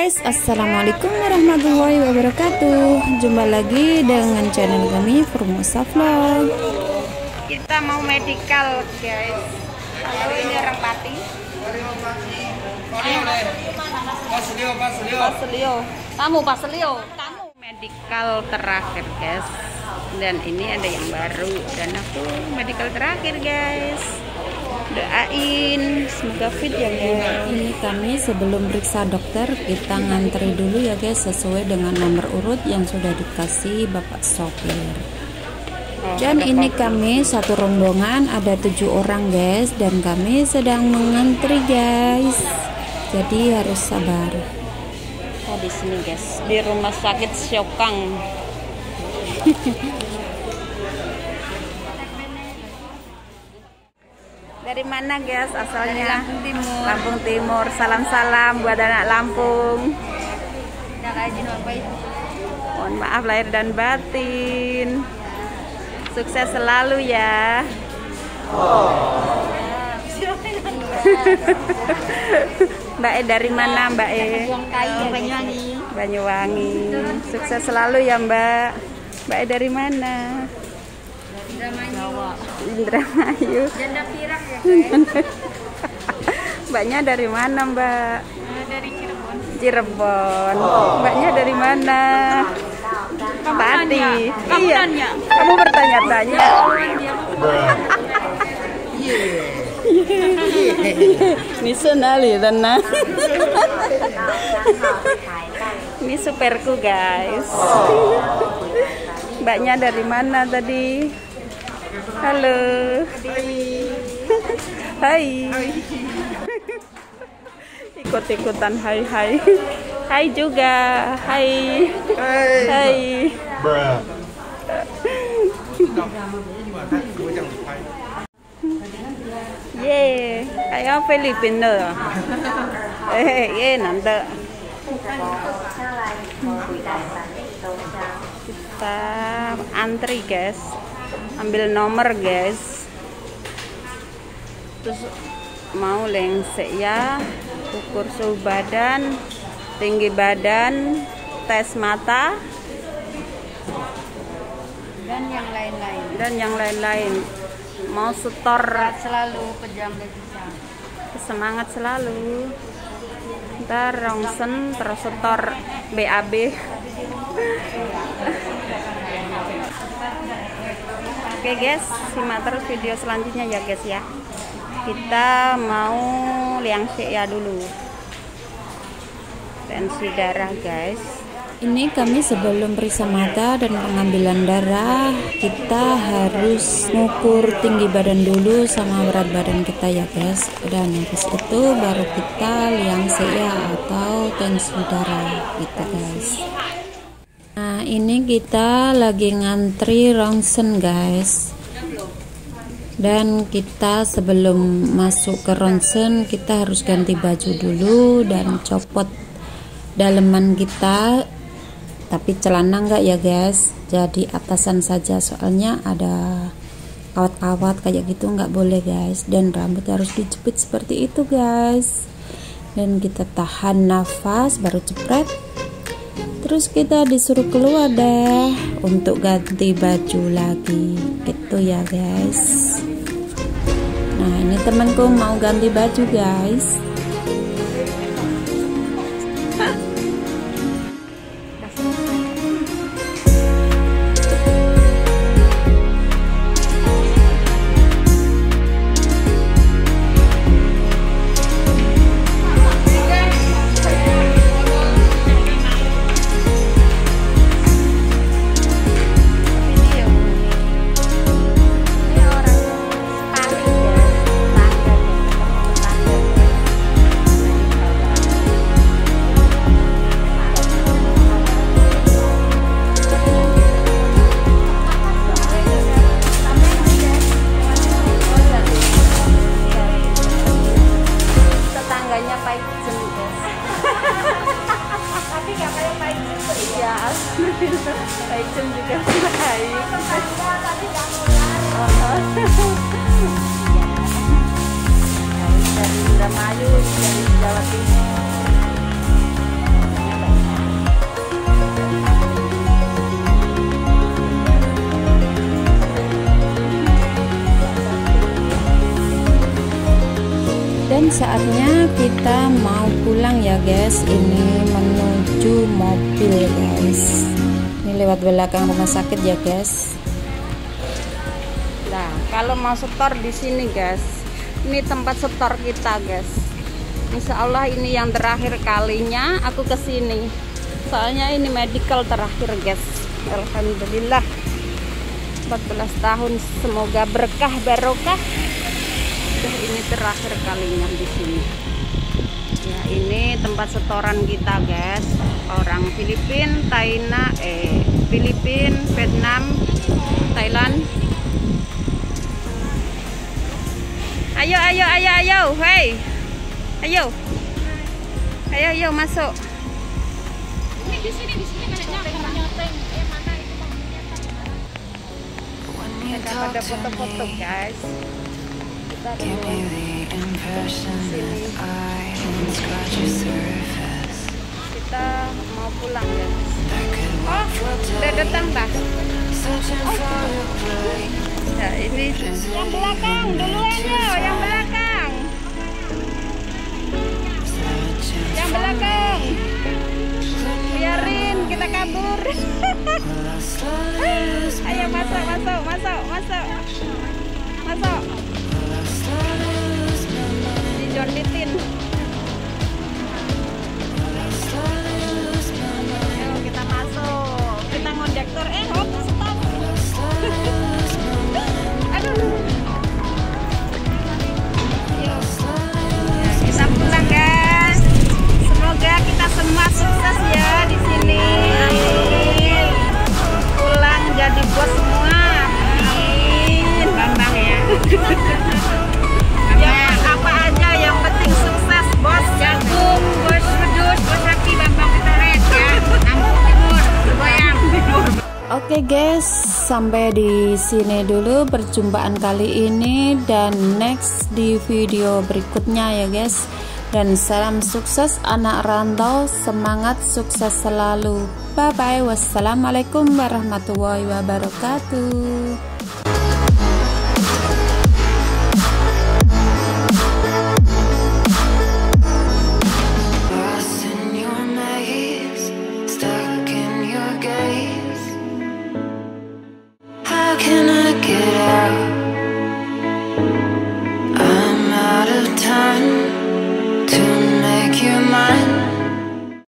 guys, assalamualaikum warahmatullahi wabarakatuh. Jumpa lagi dengan channel kami Formosa Vlog. Kita mau medical guys. Halo, ini orang Pati. Paslio. Kamu medical terakhir guys. Dan ini ada yang baru dan aku medical terakhir guys. Doain semoga fit ya guys. Ini kami sebelum periksa dokter kita ngantri dulu ya guys, sesuai dengan nomor urut yang sudah dikasih bapak sopir. Dan ini kami satu rombongan ada 7 orang guys, dan kami sedang mengantri guys, jadi harus sabar. Di sini guys, di rumah sakit Syokang. Dari mana guys asalnya? Dari Lampung Timur. Salam-salam buat anak Lampung. Mohon maaf lahir dan batin. Sukses selalu ya. Mbak E dari mana Mbak E? Banyuwangi. Sukses selalu ya Mbak. Mbak E dari mana? Indramayu. Janda Pirang ya guys. Mbaknya dari mana Mbak? Dari Cirebon. Mbaknya dari mana? Pati. Iya. Kamu bertanya-tanya. Ini senali Rena. Ini superku guys. Mbaknya dari mana tadi? Halo. Hai. Ikut-ikutan hai. Hai juga. Hai. Hai. Ye, ayo Filipina. Ye nanti. Kita antri guys. Ambil nomor guys, terus mau lengsek ya, ukur suhu badan, tinggi badan, tes mata, dan yang lain-lain. Mau setor selalu, pejam bisa. Semangat selalu. Ntar rongsen terus setor BAB. Oke guys, simak terus video selanjutnya ya guys ya. Kita mau liangsek ya dulu. Tensi darah guys. Ini kami sebelum periksa mata dan pengambilan darah, kita harus ngukur tinggi badan dulu sama berat badan kita ya guys. Dan habis itu baru kita liangsek ya atau tensi darah gitu guys. Nah ini kita lagi ngantri ronsen guys, dan kita sebelum masuk ke ronsen kita harus ganti baju dulu dan copot daleman kita, tapi celana enggak ya guys, jadi atasan saja soalnya ada kawat-kawat kayak gitu nggak boleh guys, dan rambut harus dijepit seperti itu guys, dan kita tahan nafas baru jepret. Terus kita disuruh keluar deh untuk ganti baju lagi gitu ya guys. Nah ini temanku mau ganti baju guys. Paijem juga baik. Dari Indramayu, dari Jawa Timur. dan saatnya kita mau pulang ya guys. Ini menuju mobil guys. Ini lewat belakang rumah sakit ya guys. Nah, kalau mau setor di sini guys, ini tempat setor kita guys. Insya Allah ini yang terakhir kalinya aku kesini. Soalnya ini medical terakhir guys. Alhamdulillah 14 tahun, semoga berkah barokah. Ini terakhir kalinya di sini. Ya, ini tempat setoran kita guys. Orang Filipina, Vietnam, Thailand. Ayo, hey. Ayo masuk. Di sini mana ada foto-foto guys. Kita mau pulang guys. Oh, udah datang dah. Nah, ini yang belakang duluan ya, yang belakang. Yang belakang. Biarin kita kabur. Ayo masuk. Dijonditin. Ayo kita masuk. Kita ngondektor. Hop, stop. Aduh. Ayo. Ya, kita pulang guys. Semoga kita semua sukses ya di sini. Amin. Pulang jadi bos semua. Amin. Bambang ya. Ya apa aja yang penting sukses bos. Jagung, bos pedus, bos sapi, Bambang Petoret ya. Lampung Timur, Bergoyang. Oke guys, sampai di sini dulu perjumpaan kali ini, dan next di video berikutnya ya guys. Dan salam sukses anak rantau, semangat sukses selalu. Bye bye. Wassalamualaikum warahmatullahi wabarakatuh. How can I get out?